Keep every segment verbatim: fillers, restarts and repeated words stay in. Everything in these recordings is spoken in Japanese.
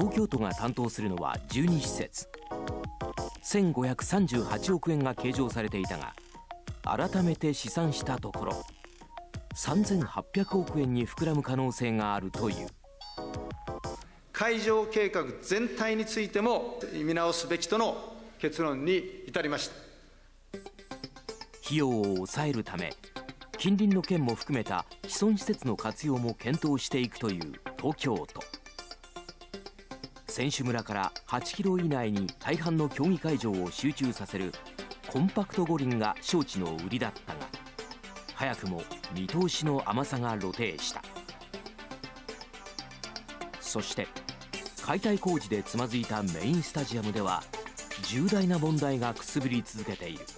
東京都が担当するのはじゅうに施設、せんごひゃくさんじゅうはちおくえんが計上されていたが、改めて試算したところさんぜんはっぴゃくおくえんに膨らむ可能性があるという。 会場計画全体についても見直すべきとの結論に至りました。 費用を抑えるため、近隣の県も含めた既存施設の活用も検討していくという東京都。選手村からはちキロ以内に大半の競技会場を集中させるコンパクト五輪が招致の売りだったが、早くも見通しの甘さが露呈した。そして解体工事でつまずいたメインスタジアムでは重大な問題がくすぶり続けている。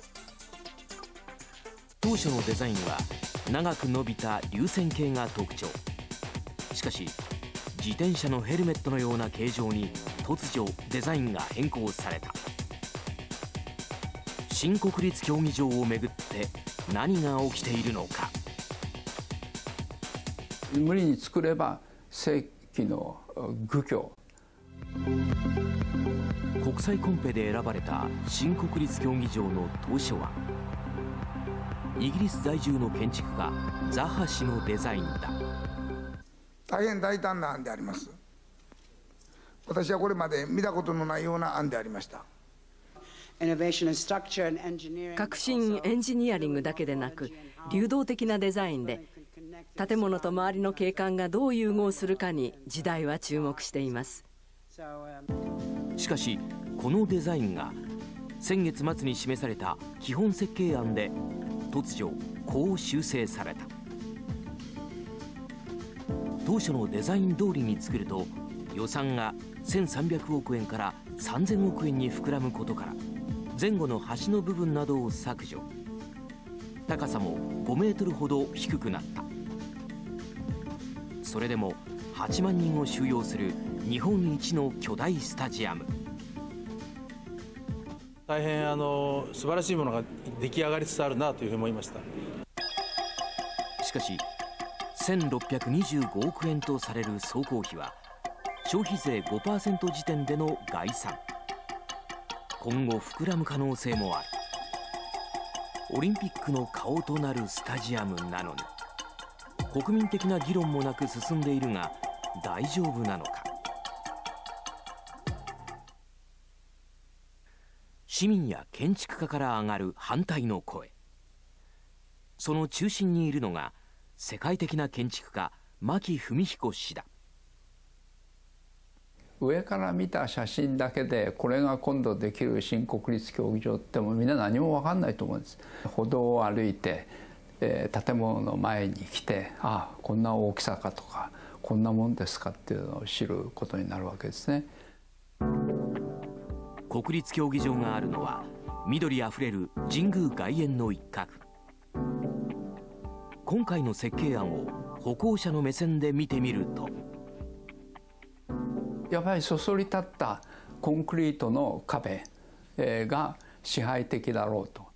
当初のデザインは長く伸びた流線形が特徴。しかし自転車のヘルメットのような形状に突如デザインが変更された。新国立競技場をめぐって何が起きているのか。 無理に作れば世紀の愚挙。 国際コンペで選ばれた新国立競技場の当初はイギリス在住の建築家ザハ氏のデザインだ。 大変大胆な案であります。私はこれまで見たことのないような案でありました。 革新エンジニアリングだけでなく流動的なデザインで建物と周りの景観がどう融合するかに時代は注目しています。 しかしこのデザインが先月末に示された基本設計案で突如こう修正された。当初のデザイン通りに作ると予算がせんさんびゃくおくえんからさんぜんおくえんに膨らむことから前後の端の部分などを削除。高さもごメートルほど低くなった。それでもはちまんにんを収容する日本一の巨大スタジアム。 大変あの素晴らしいものが出来上がりつつあるなというふうに思いました。 しかしせんろっぴゃくにじゅうごおくえんとされる総工費は消費税 ごパーセント 時点での概算。今後膨らむ可能性もある。オリンピックの顔となるスタジアムなのに国民的な議論もなく進んでいるが大丈夫なのか。市民や建築家から上がる反対の声。その中心にいるのが世界的な建築家牧文彦氏だ。 上から見た写真だけでこれが今度できる新国立競技場ってもうみんな何も分かんないと思うんです。歩道を歩いて、えー、建物の前に来て、ああこんな大きさかとかこんなもんですかっていうのを知ることになるわけですね。 国立競技場があるのは緑あふれる神宮外苑の一角。今回の設計案を歩行者の目線で見てみると、 やっぱりそそり立ったコンクリートの壁が支配的だろうと。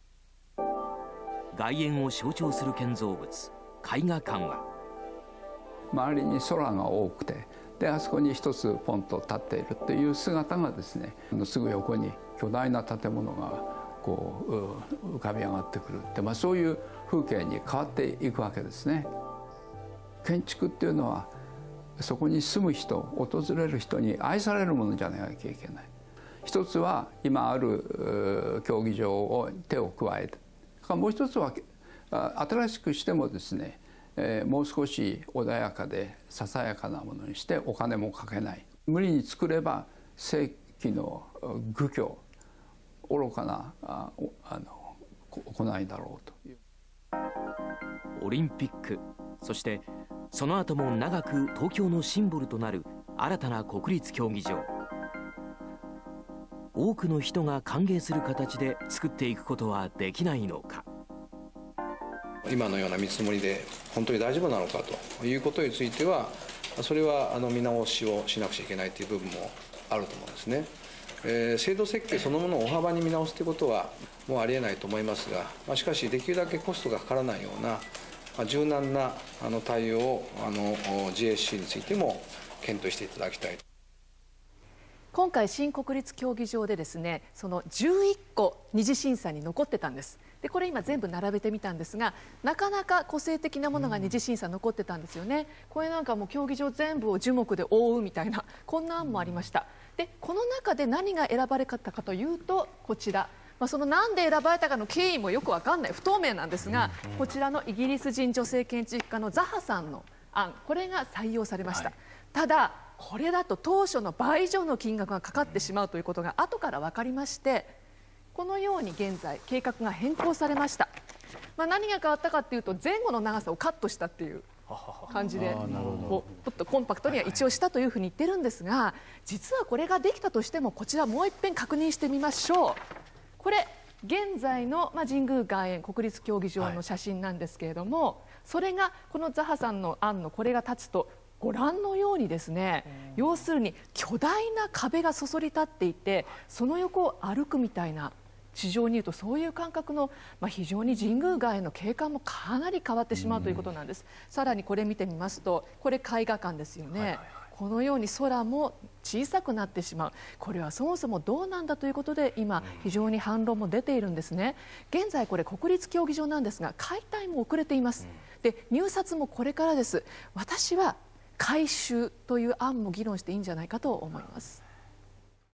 外苑を象徴する建造物絵画館は周りに空が多くて、であそこに一つポンと立っているという姿がですね、すぐ横に巨大な建物がこう浮かび上がってくるって、まあ、そういう風景に変わっていくわけですね。建築っていうのはそこに住む人、訪れる人に愛されるものじゃなきゃいけない。一つは今ある競技場を手を加えて、もう一つは新しくしてもですね、えー、もう少し穏やかでささやかなものにしてお金もかけない。無理に作れば世紀の愚挙、愚かなああの行いだろうという。 オリンピック、そしてその後も長く東京のシンボルとなる新たな国立競技場。多くの人が歓迎する形で作っていくことはできないのか。 今のような見積もりで本当に大丈夫なのかということについては、それはあの見直しをしなくちゃいけないという部分もあると思うんですね。えー、制度設計そのものを大幅に見直すということはもうありえないと思いますが、まあ、しかしできるだけコストがかからないような、まあ、柔軟なあの対応をあの ジェーエスシー についても検討していただきたい。 今回新国立競技場でですね、そのじゅういっこ二次審査に残ってたんです。でこれ今全部並べてみたんですが、なかなか個性的なものが二次審査残ってたんですよね。これなんかもう競技場全部を樹木で覆うみたいな、こんな案もありました。でこの中で何が選ばれたかというと、こちら、まあ、そのなんで選ばれたかの経緯もよくわかんない、不透明なんですが、こちらのイギリス人女性建築家のザハさんの案、これが採用されました。はい、ただこれだと当初の倍以上の金額がかかってしまうということが後から分かりまして、このように現在計画が変更されました。まあ、何が変わったかというと、前後の長さをカットしたっていう感じで、こうもっとコンパクトには一応したというふうに言ってるんですが、実はこれができたとしても、こちらもう一遍確認してみましょう。これ現在の、まあ、神宮外苑国立競技場の写真なんですけれども、はい、それがこのザハさんの案のこれが立つと、ご覧のようにですね、要するに巨大な壁がそそり立っていて、その横を歩くみたいな、地上にいるとそういう感覚の、まあ、非常に神宮外苑の景観もかなり変わってしまうということなんです。さらにこれ見てみますと、これ絵画館ですよね。はいはいはい、このように空も小さくなってしまう、これはそもそもどうなんだということで、今非常に反論も出ているんですね。現在これ国立競技場なんですが、解体も遅れています。で入札もこれからです。私は改修という案も議論していいんじゃないかと思います。